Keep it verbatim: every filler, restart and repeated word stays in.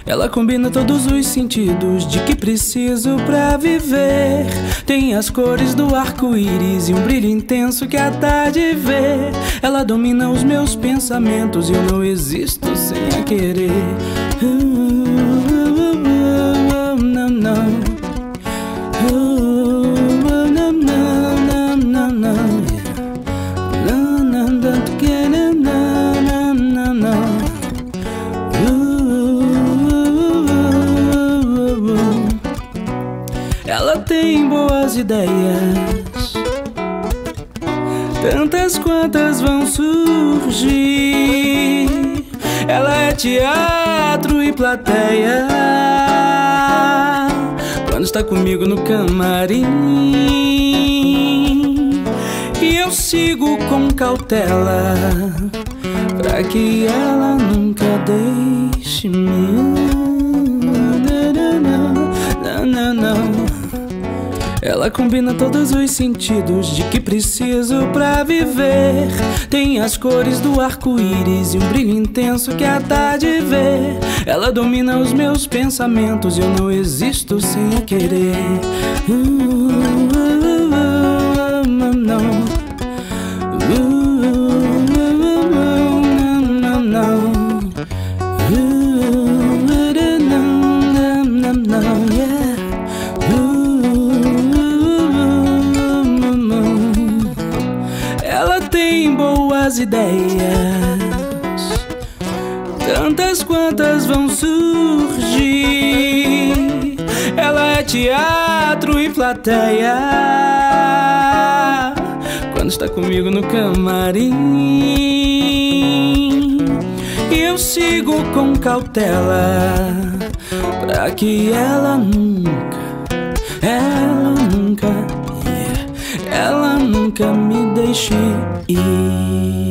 Ela combina todos os sentidos de que preciso pra viver. Tem as cores do arco-íris e um brilho intenso que a tarde vê. Ela domina os meus pensamentos e eu não existo sem a querer. uh, uh, uh, uh, uh, não, não. uh, uh, não, não, não, não, yeah. Não, não, não, não, não, não, não. Ela tem boas ideias, tantas quantas vão surgir. Ela é teatro e plateia quando está comigo no camarim. E eu sigo com cautela pra que ela nunca deixe-me. Não, não. Ela combina todos os sentidos de que preciso pra viver. Tem as cores do arco-íris e um brilho intenso que a tarde vê. Ela domina os meus pensamentos e eu não existo sem a querer. uh, uh, uh, uh, não, não. uh, uh, uh, não, não. uh, não, não, não, yeah. Ela tem boas ideias, tantas quantas vão surgir. Ela é teatro e plateia quando está comigo no camarim. E eu sigo com cautela pra que ela nunca, ela nunca, yeah, ela nunca me deixe ir.